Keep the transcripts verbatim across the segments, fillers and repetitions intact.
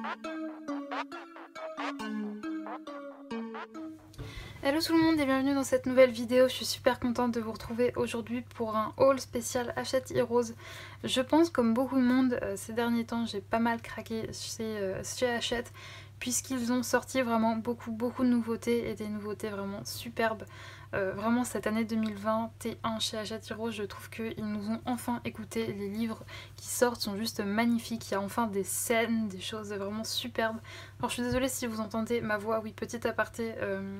Hello tout le monde et bienvenue dans cette nouvelle vidéo. Je suis super contente de vous retrouver aujourd'hui pour un haul spécial Hachette Heroes. Je pense comme beaucoup de monde euh, ces derniers temps j'ai pas mal craqué chez, euh, chez Hachette puisqu'ils ont sorti vraiment beaucoup beaucoup de nouveautés et des nouveautés vraiment superbes. Euh, vraiment cette année deux mille vingt et un chez Hachette Heroes, je trouve qu'ils nous ont enfin écouté. Les livres qui sortent sont juste magnifiques, il y a enfin des scènes, des choses vraiment superbes. Alors je suis désolée si vous entendez ma voix, oui petit aparté... Euh...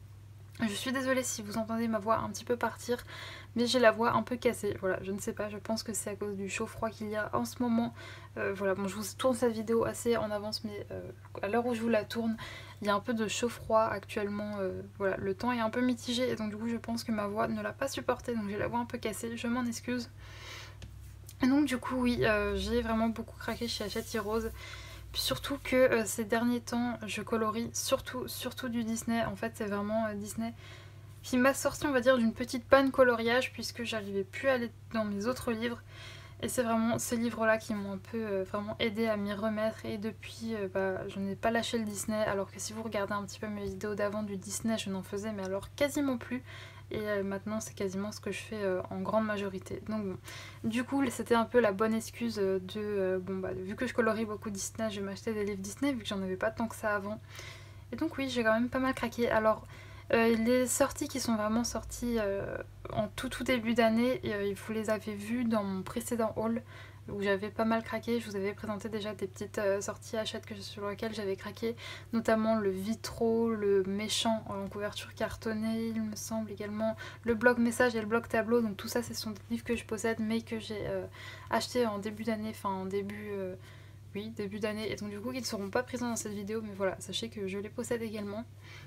Je suis désolée si vous entendez ma voix un petit peu partir, mais j'ai la voix un peu cassée. Voilà, je ne sais pas, je pense que c'est à cause du chaud-froid qu'il y a en ce moment. Euh, voilà, bon, je vous tourne cette vidéo assez en avance, mais euh, à l'heure où je vous la tourne, il y a un peu de chaud-froid actuellement. Euh, voilà, le temps est un peu mitigé et donc du coup, je pense que ma voix ne l'a pas supporté, donc j'ai la voix un peu cassée. Je m'en excuse. Et donc du coup, oui, euh, j'ai vraiment beaucoup craqué chez Hachette Heroes. Surtout que euh, ces derniers temps je colorie surtout, surtout du Disney. En fait c'est vraiment euh, Disney qui m'a sorti on va dire d'une petite panne coloriage puisque j'arrivais plus à aller dans mes autres livres. Et c'est vraiment ces livres là qui m'ont un peu euh, vraiment aidé à m'y remettre. Et depuis euh, bah, je n'ai pas lâché le Disney. Alors que si vous regardez un petit peu mes vidéos d'avant du Disney je n'en faisais mais alors quasiment plus. Et euh, maintenant c'est quasiment ce que je fais euh, en grande majorité. Donc bon, du coup c'était un peu la bonne excuse de, euh, bon bah vu que je colorie beaucoup Disney, je vais m'acheter des livres Disney vu que j'en avais pas tant que ça avant. Et donc oui, j'ai quand même pas mal craqué. Alors euh, les sorties qui sont vraiment sorties euh, en tout tout début d'année, euh, vous les avez vues dans mon précédent haul où j'avais pas mal craqué. Je vous avais présenté déjà des petites euh, sorties Hachette que, sur lesquelles j'avais craqué, notamment le Vitro, le Méchant en couverture cartonnée, il me semble également, le bloc message et le bloc tableau. Donc tout ça ce sont des livres que je possède mais que j'ai euh, acheté en début d'année, enfin en début... Euh, oui, début d'année, et donc du coup ils ne seront pas présents dans cette vidéo, mais voilà, sachez que je les possède également.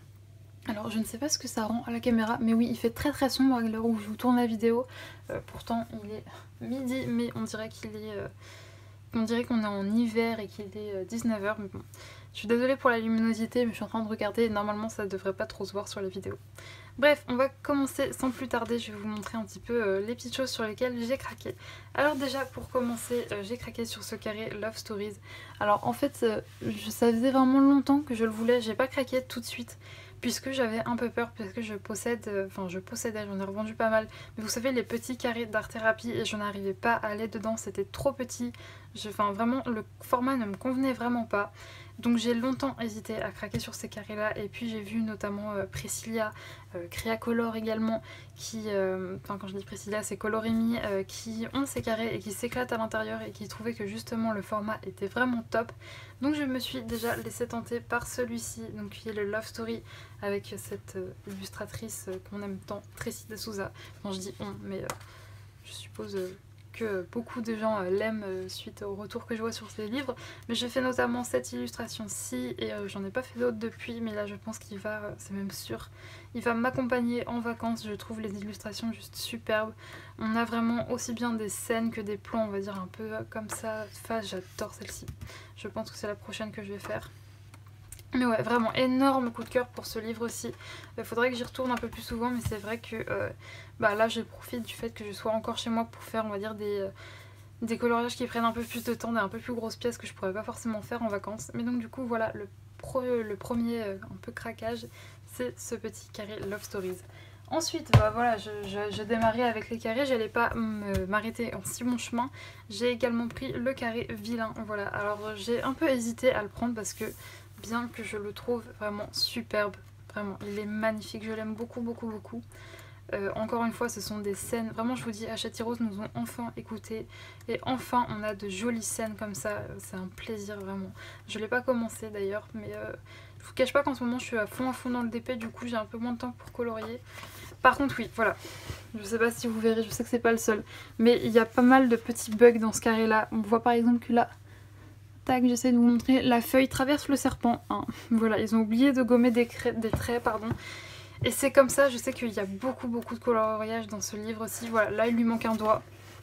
Alors je ne sais pas ce que ça rend à la caméra, mais oui il fait très très sombre à l'heure où je vous tourne la vidéo. Euh, pourtant il est midi, mais on dirait qu'il est... Euh, on dirait qu'on est en hiver et qu'il est dix-neuf heures, mais bon. Je suis désolée pour la luminosité, mais je suis en train de regarder et normalement ça devrait pas trop se voir sur la vidéo. Bref, on va commencer sans plus tarder, je vais vous montrer un petit peu euh, les petites choses sur lesquelles j'ai craqué. Alors déjà pour commencer, euh, j'ai craqué sur ce carré Love Stories. Alors en fait, euh, je, ça faisait vraiment longtemps que je le voulais, j'ai pas craqué tout de suite. Puisque j'avais un peu peur, parce que je possède, euh, enfin je possédais, j'en ai revendu pas mal. Mais vous savez les petits carrés d'art thérapie et je n'arrivais pas à aller dedans, c'était trop petit. Enfin vraiment le format ne me convenait vraiment pas. Donc j'ai longtemps hésité à craquer sur ces carrés là et puis j'ai vu notamment euh, Priscilla, euh, Creacolor également, qui, euh, enfin quand je dis Priscilla c'est Coloremi, euh, qui ont ces carrés et qui s'éclatent à l'intérieur et qui trouvaient que justement le format était vraiment top. Donc je me suis déjà laissée tenter par celui-ci, donc qui est le Love Story avec cette euh, illustratrice euh, qu'on aime tant, Tracy de Souza. Enfin je dis on, mais euh, je suppose... Euh, que beaucoup de gens euh, l'aiment euh, suite au retour que je vois sur ces livres, mais j'ai fait notamment cette illustration-ci et euh, j'en ai pas fait d'autres depuis, mais là je pense qu'il va, euh, c'est même sûr, il va m'accompagner en vacances. Je trouve les illustrations juste superbes. On a vraiment aussi bien des scènes que des plans, on va dire un peu euh, comme ça, face, j'adore celle-ci. Je pense que c'est la prochaine que je vais faire. Mais ouais, vraiment énorme coup de cœur pour ce livre aussi. Il faudrait que j'y retourne un peu plus souvent, mais c'est vrai que euh, bah là je profite du fait que je sois encore chez moi pour faire on va dire des, euh, des coloriages qui prennent un peu plus de temps, des un peu plus grosses pièces que je pourrais pas forcément faire en vacances. Mais donc du coup voilà, le, pro, le premier euh, un peu craquage, c'est ce petit carré Love Stories. Ensuite, bah voilà, je, je, je démarrais avec les carrés, j'allais pas m'arrêter en si bon chemin. J'ai également pris le carré Vilain, voilà. Alors j'ai un peu hésité à le prendre parce que bien que je le trouve vraiment superbe, vraiment, il est magnifique, je l'aime beaucoup beaucoup beaucoup. Euh, encore une fois, ce sont des scènes, vraiment je vous dis, Hachette Heroes nous ont enfin écoutés et enfin on a de jolies scènes comme ça, c'est un plaisir vraiment. Je l'ai pas commencé d'ailleurs, mais euh, je vous cache pas qu'en ce moment je suis à fond à fond dans le D P, du coup j'ai un peu moins de temps pour colorier. Par contre oui, voilà, je sais pas si vous verrez, je sais que c'est pas le seul, mais il y a pas mal de petits bugs dans ce carré là. On voit par exemple que là, tac, j'essaie de vous montrer, la feuille traverse le serpent, hein. Voilà, ils ont oublié de gommer des, des traits, pardon. Et c'est comme ça, je sais qu'il y a beaucoup beaucoup de coloriage dans ce livre aussi. Voilà, là il lui manque un doigt.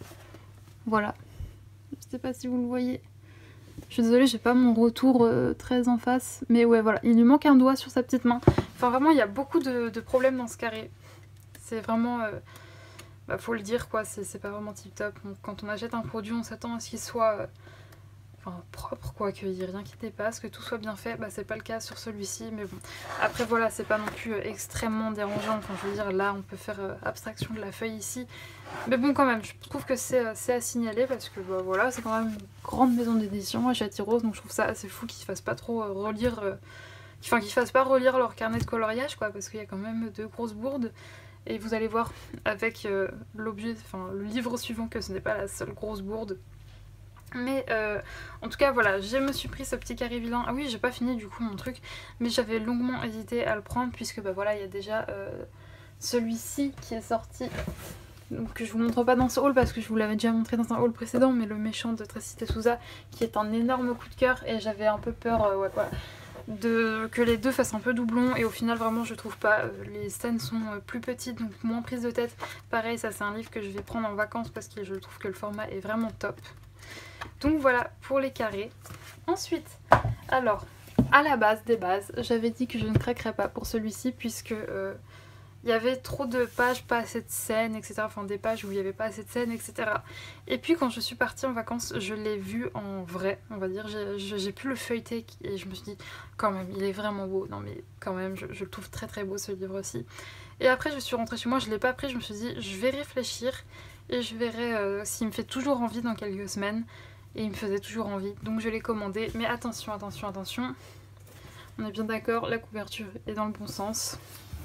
Voilà, je sais pas si vous le voyez. Je suis désolée, j'ai pas mon retour euh, très en face, mais ouais voilà, il lui manque un doigt sur sa petite main. Enfin vraiment, il y a beaucoup de, de problèmes dans ce carré. C'est vraiment... Euh, bah, faut le dire quoi, c'est pas vraiment tip top. Donc, quand on achète un produit, on s'attend à ce qu'il soit... Euh, enfin propre quoi, qu'il n'y ait rien qui dépasse, que tout soit bien fait. Bah c'est pas le cas sur celui-ci, mais bon. Après voilà, c'est pas non plus extrêmement dérangeant, enfin je veux dire là on peut faire abstraction de la feuille ici. Mais bon quand même, je trouve que c'est à signaler parce que bah, voilà, c'est quand même une grande maison d'édition, Hachette Heroes, donc je trouve ça assez fou qu'ils fassent pas trop relire, euh, enfin qu'ils fassent pas relire leur carnet de coloriage quoi, parce qu'il y a quand même de grosses bourdes. Et vous allez voir avec euh, l'objet, enfin le livre suivant que ce n'est pas la seule grosse bourde. Mais euh, en tout cas voilà, je me suis pris ce petit carré vilain. Ah oui, j'ai pas fini du coup mon truc, mais j'avais longuement hésité à le prendre puisque bah voilà, il y a déjà euh, celui-ci qui est sorti. Donc que je vous montre pas dans ce haul parce que je vous l'avais déjà montré dans un haul précédent, mais le méchant de Tracy Souza qui est un énorme coup de cœur et j'avais un peu peur euh, ouais, voilà, de, que les deux fassent un peu doublon et au final vraiment je trouve pas, les scènes sont plus petites donc moins prises de tête. Pareil, ça c'est un livre que je vais prendre en vacances parce que je trouve que le format est vraiment top. Donc voilà pour les carrés. Ensuite, alors à la base des bases, j'avais dit que je ne craquerais pas pour celui-ci puisque euh, il y avait trop de pages, pas assez de scènes, et cetera. Enfin des pages où il n'y avait pas assez de scènes, et cetera. Et puis quand je suis partie en vacances, je l'ai vu en vrai, on va dire. J'ai pu le feuilleter et je me suis dit, quand même, il est vraiment beau. Non mais quand même, je, je le trouve très très beau ce livre-ci. Et après je suis rentrée chez moi, je ne l'ai pas pris, je me suis dit, je vais réfléchir et je verrai euh, s'il me fait toujours envie dans quelques semaines. Et il me faisait toujours envie, donc je l'ai commandé. Mais attention, attention, attention. On est bien d'accord, la couverture est dans le bon sens.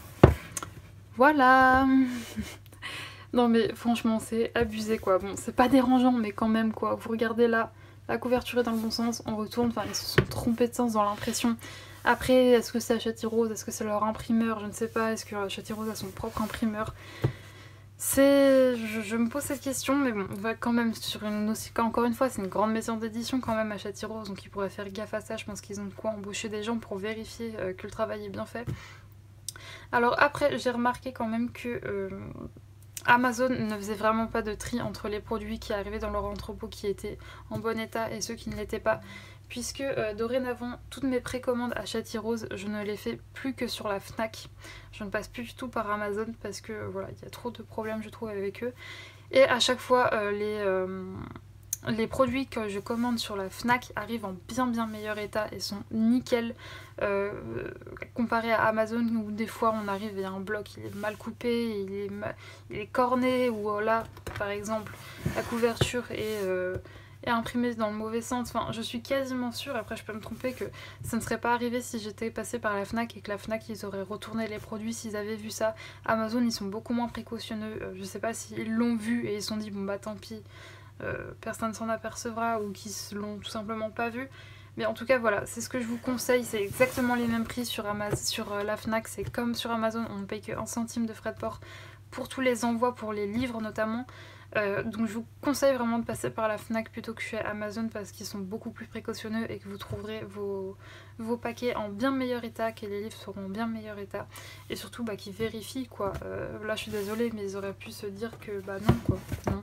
Voilà. Non mais franchement c'est abusé quoi. Bon c'est pas dérangeant mais quand même quoi. Vous regardez là, la couverture est dans le bon sens, on retourne, enfin ils se sont trompés de sens dans l'impression. Après est-ce que c'est Hachette Heroes, est-ce que c'est leur imprimeur, je ne sais pas, est-ce que Hachette Heroes a son propre imprimeur? C'est... Je, je me pose cette question, mais bon, on va quand même sur une... aussi, encore une fois, c'est une grande maison d'édition quand même, Hachette Heroes, donc ils pourraient faire gaffe à ça. Je pense qu'ils ont de quoi embaucher des gens pour vérifier euh, que le travail est bien fait. Alors après, j'ai remarqué quand même que euh, Amazon ne faisait vraiment pas de tri entre les produits qui arrivaient dans leur entrepôt qui étaient en bon état et ceux qui ne l'étaient pas. Puisque euh, dorénavant, toutes mes précommandes Hachette Heroes, je ne les fais plus que sur la Fnac. Je ne passe plus du tout par Amazon parce que voilà, il y a trop de problèmes je trouve avec eux. Et à chaque fois, euh, les, euh, les produits que je commande sur la Fnac arrivent en bien bien meilleur état et sont nickel. Euh, comparé à Amazon où des fois on arrive et il y a un bloc, il est mal coupé, il est, mal, il est corné, ou là par exemple la couverture est... Euh, et imprimé dans le mauvais sens. Enfin, je suis quasiment sûre, après je peux me tromper, que ça ne serait pas arrivé si j'étais passée par la Fnac et que la Fnac ils auraient retourné les produits s'ils avaient vu ça. Amazon ils sont beaucoup moins précautionneux, euh, je sais pas s'ils l'ont vu et ils se sont dit bon bah tant pis, euh, personne s'en apercevra, ou qu'ils l'ont tout simplement pas vu. Mais en tout cas voilà, c'est ce que je vous conseille, c'est exactement les mêmes prix sur, Amazon, sur euh, la Fnac, c'est comme sur Amazon, on ne paye que un centime de frais de port pour tous les envois, pour les livres notamment. Euh, donc je vous conseille vraiment de passer par la Fnac plutôt que chez Amazon parce qu'ils sont beaucoup plus précautionneux et que vous trouverez vos, vos paquets en bien meilleur état, que les livres seront en bien meilleur état et surtout bah, qu'ils vérifient quoi. Euh, là je suis désolée mais ils auraient pu se dire que bah non quoi, non.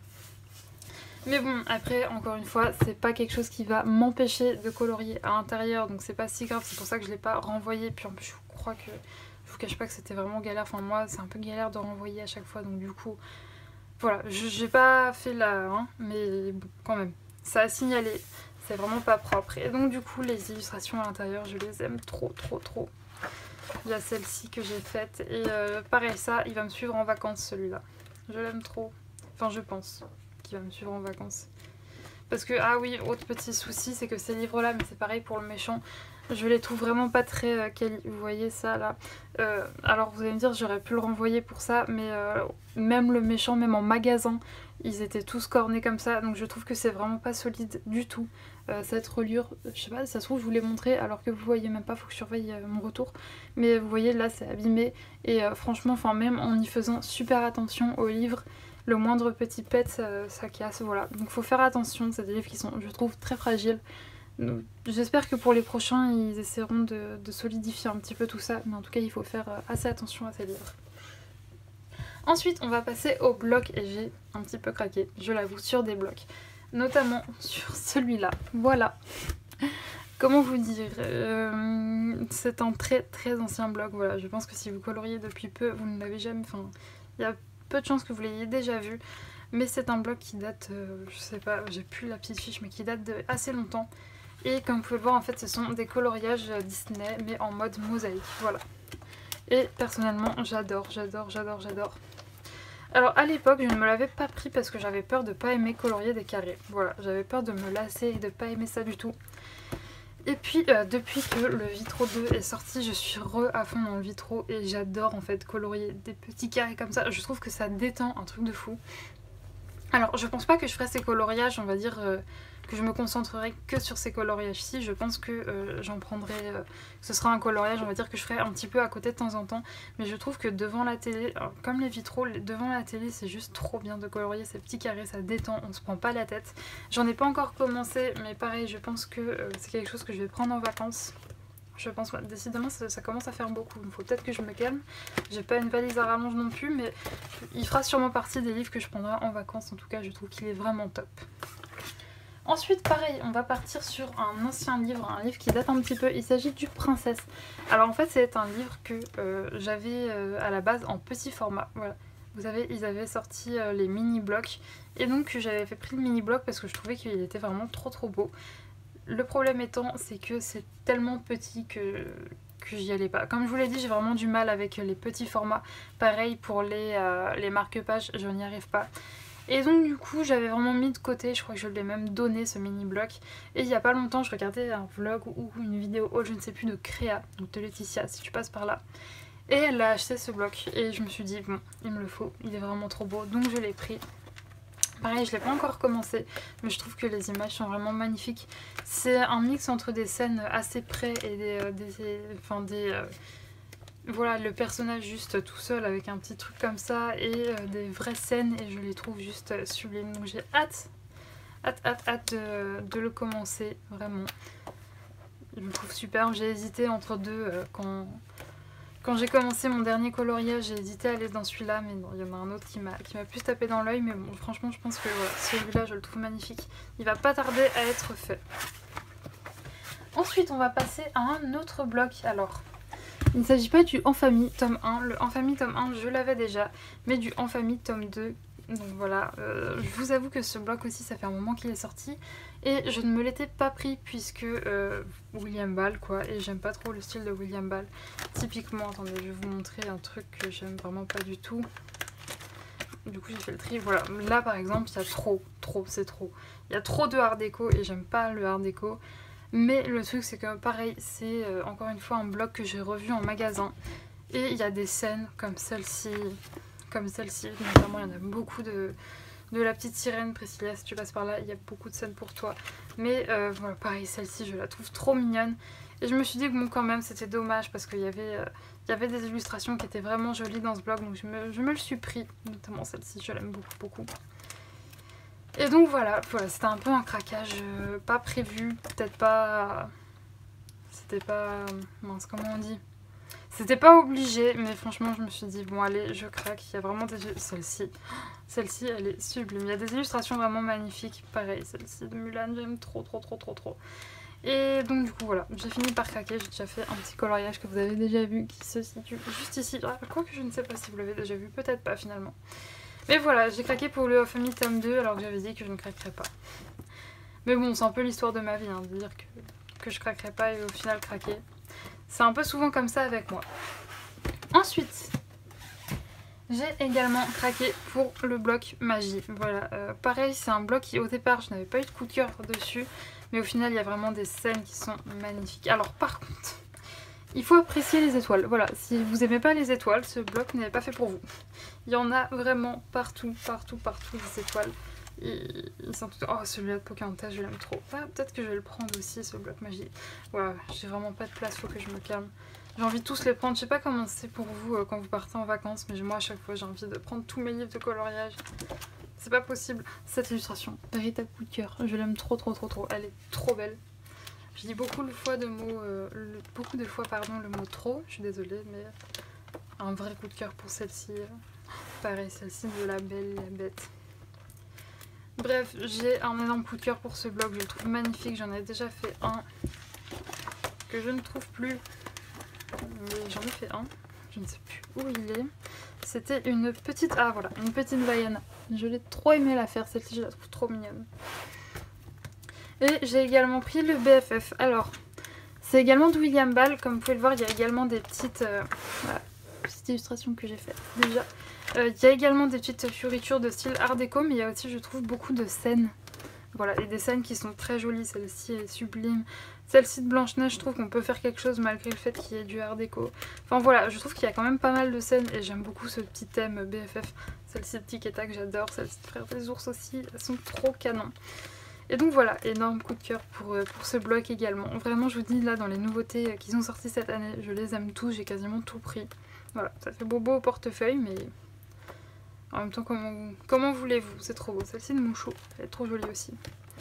Mais bon après encore une fois c'est pas quelque chose qui va m'empêcher de colorier à l'intérieur donc c'est pas si grave, c'est pour ça que je l'ai pas renvoyé. Puis en plus je crois que je vous cache pas que c'était vraiment galère, enfin moi c'est un peu galère de renvoyer à chaque fois donc du coup voilà, j'ai pas fait la... Hein, mais bon, quand même, ça a signalé, c'est vraiment pas propre. Et donc du coup, les illustrations à l'intérieur, je les aime trop, trop, trop. Il y a celle-ci que j'ai faite. Et euh, pareil, ça, il va me suivre en vacances, celui-là. Je l'aime trop. Enfin, je pense qu'il va me suivre en vacances. Parce que, ah oui, autre petit souci, c'est que ces livres-là, mais c'est pareil pour le méchant, je les trouve vraiment pas très euh, quali. Vous voyez ça là, euh, alors vous allez me dire j'aurais pu le renvoyer pour ça, mais euh, même le méchant, même en magasin, ils étaient tous cornés comme ça, donc je trouve que c'est vraiment pas solide du tout. Euh, cette reliure, je sais pas, ça se trouve je vous l'ai montré alors que vous voyez même pas, faut que je surveille euh, mon retour. Mais vous voyez là c'est abîmé et euh, franchement, enfin même en y faisant super attention aux livres, le moindre petit pet ça, ça casse, voilà. Donc faut faire attention, c'est des livres qui sont je trouve très fragiles. J'espère que pour les prochains ils essaieront de, de solidifier un petit peu tout ça, mais en tout cas il faut faire assez attention à ces livres. Ensuite on va passer aux blocs et j'ai un petit peu craqué, je l'avoue, sur des blocs. Notamment sur celui-là, voilà. Comment vous dire, euh, c'est un très très ancien bloc, voilà. Je pense que si vous coloriez depuis peu, vous ne l'avez jamais, enfin il y a peu de chances que vous l'ayez déjà vu. Mais c'est un blog qui date, euh, je sais pas, j'ai plus la petite fiche, mais qui date de assez longtemps. Et comme vous pouvez le voir, en fait, ce sont des coloriages Disney, mais en mode mosaïque, voilà. Et personnellement, j'adore, j'adore, j'adore, j'adore. Alors à l'époque, je ne me l'avais pas pris parce que j'avais peur de pas aimer colorier des carrés. Voilà, j'avais peur de me lasser et de pas aimer ça du tout. Et puis euh, depuis que le Vitro deux est sorti, je suis re à fond dans le Vitro et j'adore en fait colorier des petits carrés comme ça. Je trouve que ça détend un truc de fou. Alors je pense pas que je ferai ces coloriages, on va dire euh, que je me concentrerai que sur ces coloriages-ci. Je pense que euh, j'en prendrai, euh, ce sera un coloriage on va dire que je ferai un petit peu à côté de temps en temps. Mais je trouve que devant la télé, alors, comme les vitraux, devant la télé c'est juste trop bien de colorier ces petits carrés, ça détend, on se prend pas la tête. J'en ai pas encore commencé mais pareil je pense que euh, c'est quelque chose que je vais prendre en vacances. Je pense, bah, décidément ça, ça commence à faire beaucoup, il faut peut-être que je me calme. J'ai pas une valise à rallonge non plus mais il fera sûrement partie des livres que je prendrai en vacances. En tout cas je trouve qu'il est vraiment top. Ensuite pareil, on va partir sur un ancien livre, un livre qui date un petit peu, il s'agit du Princesse. Alors en fait c'est un livre que euh, j'avais euh, à la base en petit format, voilà. Vous savez, ils avaient sorti euh, les mini-blocs et donc j'avais fait pris le mini-bloc parce que je trouvais qu'il était vraiment trop trop beau. Le problème étant, c'est que c'est tellement petit que, que j'y allais pas. Comme je vous l'ai dit, j'ai vraiment du mal avec les petits formats. Pareil pour les, euh, les marque-pages, je n'y arrive pas. Et donc du coup, j'avais vraiment mis de côté, je crois que je l'ai même donné ce mini-bloc. Et il y a pas longtemps, je regardais un vlog ou une vidéo, oh, je ne sais plus, de Créa, donc de Laetitia, si tu passes par là. Et elle a acheté ce bloc et je me suis dit, bon, il me le faut, il est vraiment trop beau, donc je l'ai pris. Pareil, je l'ai pas encore commencé, mais je trouve que les images sont vraiment magnifiques. C'est un mix entre des scènes assez près et des... Euh, des enfin des... Euh, voilà, le personnage juste tout seul avec un petit truc comme ça et euh, des vraies scènes et je les trouve juste euh, sublimes. Donc j'ai hâte, hâte, hâte, hâte de, de le commencer, vraiment. Je le trouve super, j'ai hésité entre deux euh, quand... Quand j'ai commencé mon dernier coloriage, j'ai hésité à aller dans celui-là, mais non, il y en a un autre qui m'a qui m'a plus tapé dans l'œil, mais bon, franchement, je pense que voilà, celui-là, je le trouve magnifique. Il va pas tarder à être fait. Ensuite, on va passer à un autre bloc. Alors, il ne s'agit pas du En Famille tome un. Le En Famille tome un, je l'avais déjà, mais du En Famille tome deux. Donc voilà, euh, je vous avoue que ce bloc aussi, ça fait un moment qu'il est sorti. Et je ne me l'étais pas pris puisque euh, William Ball quoi, et j'aime pas trop le style de William Ball. Typiquement, attendez, je vais vous montrer un truc que j'aime vraiment pas du tout. Du coup j'ai fait le tri, voilà. Là par exemple, il y a trop, trop, c'est trop. Il y a trop de art déco et j'aime pas le art déco. Mais le truc c'est que pareil, c'est euh, encore une fois un bloc que j'ai revu en magasin. Et il y a des scènes comme celle-ci, comme celle-ci, notamment il y en a beaucoup de... de la petite sirène. Priscilla, si tu passes par là, il y a beaucoup de scènes pour toi. Mais euh, voilà, pareil, celle-ci, je la trouve trop mignonne. Et je me suis dit que bon, quand même, c'était dommage parce qu'il y avait, euh, il y avait des illustrations qui étaient vraiment jolies dans ce blog. Donc je me, je me le suis pris, notamment celle-ci, je l'aime beaucoup, beaucoup. Et donc voilà, voilà c'était un peu un craquage euh, pas prévu, peut-être pas... C'était pas... mince, comment on dit ? C'était pas obligé, mais franchement je me suis dit bon allez je craque, il y a vraiment des... Celle-ci, celle-ci elle est sublime, il y a des illustrations vraiment magnifiques, pareil celle-ci de Mulan, j'aime trop trop trop trop trop. Et donc du coup voilà, j'ai fini par craquer, j'ai déjà fait un petit coloriage que vous avez déjà vu qui se situe juste ici. Ah, quoique je ne sais pas si vous l'avez déjà vu, peut-être pas finalement. Mais voilà, j'ai craqué pour le Family tome deux alors que j'avais dit que je ne craquerais pas. Mais bon, c'est un peu l'histoire de ma vie, hein, de dire que, que je craquerais pas et au final craquer. C'est un peu souvent comme ça avec moi. Ensuite, j'ai également craqué pour le bloc magie. Voilà, euh, pareil, c'est un bloc qui au départ, je n'avais pas eu de coup de cœur dessus. Mais au final, il y a vraiment des scènes qui sont magnifiques. Alors par contre, il faut apprécier les étoiles. Voilà, si vous n'aimez pas les étoiles, ce bloc n'est pas fait pour vous. Il y en a vraiment partout, partout, partout des étoiles. Et ils sont tout... Oh, celui-là de Pocahontas, je l'aime trop. Ah, peut-être que je vais le prendre aussi, ce bloc magie. Voilà, j'ai vraiment pas de place, faut que je me calme. J'ai envie de tous les prendre. Je sais pas comment c'est pour vous euh, quand vous partez en vacances, mais moi à chaque fois j'ai envie de prendre tous mes livres de coloriage. C'est pas possible. Cette illustration, véritable coup de cœur. Je l'aime trop, trop, trop, trop. Elle est trop belle. Je dis beaucoup de fois, de mots, euh, le, beaucoup de fois pardon, le mot trop. Je suis désolée, mais un vrai coup de cœur pour celle-ci. Pareil, celle-ci de La Belle et la Bête. Bref, j'ai un énorme coup de cœur pour ce bloc, je le trouve magnifique, j'en ai déjà fait un que je ne trouve plus, mais j'en ai fait un, je ne sais plus où il est, C'était une petite... Ah voilà, une petite Vaiana. Je l'ai trop aimé la faire, celle-ci je la trouve trop mignonne. Et j'ai également pris le B F F. Alors, c'est également de William Ball. Comme vous pouvez le voir, il y a également des petites... Euh, voilà, petites illustrations que j'ai faites déjà. Euh, il y a également des petites fioritures de style art déco, mais il y a aussi, je trouve, beaucoup de scènes. Voilà, et des scènes qui sont très jolies. Celle-ci est sublime. Celle-ci de Blanche-Neige, je trouve qu'on peut faire quelque chose malgré le fait qu'il y ait du art déco. Enfin voilà, je trouve qu'il y a quand même pas mal de scènes et j'aime beaucoup ce petit thème B F F. Celle-ci de Tic et Tac, j'adore. Celle-ci de Frères des Ours aussi, elles sont trop canon. Et donc voilà, énorme coup de cœur pour, pour ce bloc également. Vraiment, je vous dis là, dans les nouveautés qu'ils ont sorties cette année, je les aime tous, j'ai quasiment tout pris. Voilà, ça fait bobo au portefeuille, mais en même temps, comment, comment voulez-vous? C'est trop beau. Celle-ci de Mouchou, elle est trop jolie aussi.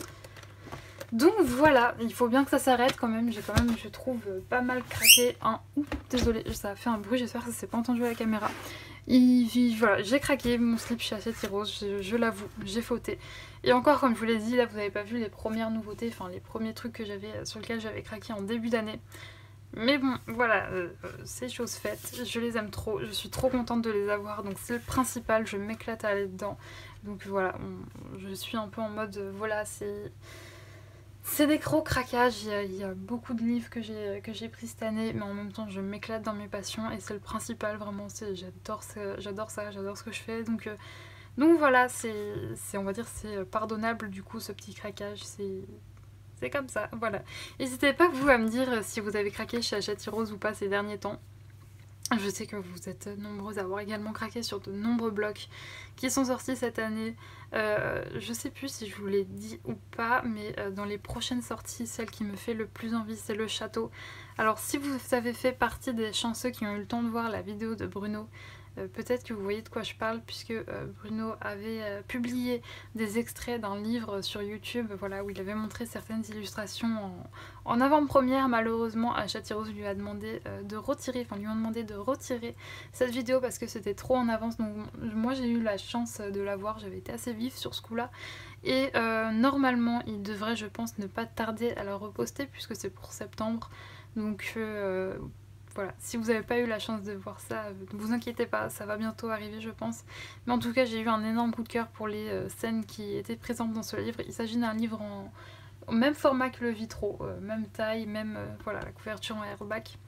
Donc voilà, il faut bien que ça s'arrête quand même. J'ai quand même, je trouve, pas mal craqué. Hein. Ouh, désolée, ça a fait un bruit, j'espère que ça s'est pas entendu à la caméra. Il, voilà, j'ai craqué mon slip chez Hachette Heroes, je, je l'avoue, j'ai fauté. Et encore, comme je vous l'ai dit, là vous n'avez pas vu les premières nouveautés, enfin les premiers trucs que j'avais sur lesquels j'avais craqué en début d'année. Mais bon, voilà, euh, c'est chose faite, je les aime trop, je suis trop contente de les avoir, donc c'est le principal, je m'éclate à aller dedans. Donc voilà, on, je suis un peu en mode, euh, voilà, c'est... C'est des gros craquages, il y, a, il y a beaucoup de livres que j'ai que j'ai pris cette année, mais en même temps je m'éclate dans mes passions et c'est le principal vraiment, j'adore j'adore ça, j'adore ce que je fais, donc, euh, donc voilà, c'est on va dire c'est pardonnable du coup ce petit craquage, c'est comme ça, voilà. N'hésitez pas vous à me dire si vous avez craqué chez Hachette Heroes ou pas ces derniers temps. Je sais que vous êtes nombreux à avoir également craqué sur de nombreux blocs qui sont sortis cette année. Euh, je sais plus si je vous l'ai dit ou pas, mais euh, dans les prochaines sorties, celle qui me fait le plus envie, c'est le château. Alors si vous avez fait partie des chanceux qui ont eu le temps de voir la vidéo de Bruno, euh, peut-être que vous voyez de quoi je parle, puisque euh, Bruno avait euh, publié des extraits d'un livre sur YouTube, voilà, où il avait montré certaines illustrations en, en avant-première. Malheureusement, Hachette Heroes lui a demandé euh, de retirer, enfin lui ont demandé de retirer cette vidéo parce que c'était trop en avance. Donc moi j'ai eu la chance de la voir, j'avais été assez vif sur ce coup-là. Et euh, normalement, il devrait, je pense, ne pas tarder à la reposter puisque c'est pour septembre. Donc euh, voilà, si vous n'avez pas eu la chance de voir ça, ne vous inquiétez pas, ça va bientôt arriver je pense. Mais en tout cas, j'ai eu un énorme coup de cœur pour les euh, scènes qui étaient présentes dans ce livre. Il s'agit d'un livre en au même format que le Vitro, euh, même taille, même euh, voilà, la couverture en airback.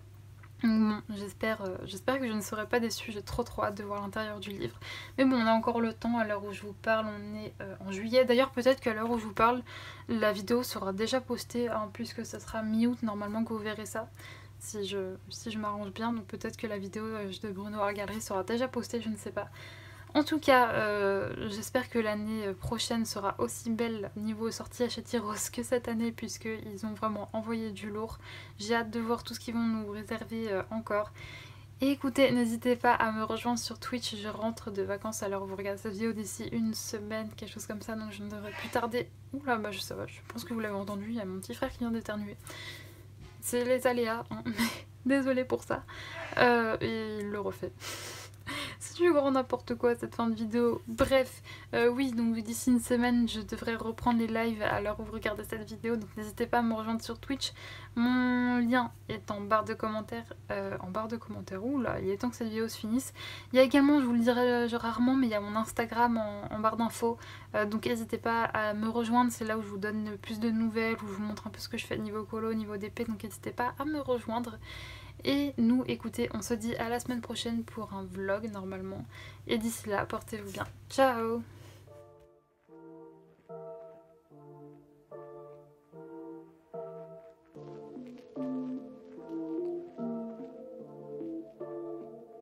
Bon, j'espère euh, j'espère que je ne serai pas déçue, j'ai trop trop hâte de voir l'intérieur du livre. Mais bon, on a encore le temps, à l'heure où je vous parle, on est euh, en juillet. D'ailleurs, peut-être qu'à l'heure où je vous parle, la vidéo sera déjà postée, hein, puisque ce sera mi-août normalement que vous verrez ça. Si je, si je m'arrange bien, donc peut-être que la vidéo de Bruno Art Gallery sera déjà postée, je ne sais pas. En tout cas, euh, j'espère que l'année prochaine sera aussi belle niveau sortie Hachette Heroes que cette année, puisqu'ils ont vraiment envoyé du lourd. J'ai hâte de voir tout ce qu'ils vont nous réserver euh, encore. Et écoutez, n'hésitez pas à me rejoindre sur Twitch, je rentre de vacances à l'heure où vous regardez cette vidéo d'ici une semaine, quelque chose comme ça, donc je ne devrais plus tarder. Oula, bah je sais pas, je pense que vous l'avez entendu, il y a mon petit frère qui vient d'éternuer. C'est les aléas, hein, mais désolée pour ça. Euh, et il le refait. C'est du grand n'importe quoi cette fin de vidéo. Bref, euh, oui, donc d'ici une semaine, je devrais reprendre les lives à l'heure où vous regardez cette vidéo. Donc n'hésitez pas à me rejoindre sur Twitch. Mon lien est en barre de commentaires. Euh, en barre de commentaires, ouh là, il est temps que cette vidéo se finisse. Il y a également, je vous le dirai rarement, mais il y a mon Instagram en, en barre d'infos. Euh, donc n'hésitez pas à me rejoindre. C'est là où je vous donne plus de nouvelles, où je vous montre un peu ce que je fais niveau colo, niveau d'épée. Donc n'hésitez pas à me rejoindre. Et nous, écoutez, on se dit à la semaine prochaine pour un vlog normalement. Et d'ici là, portez-vous bien. Ciao!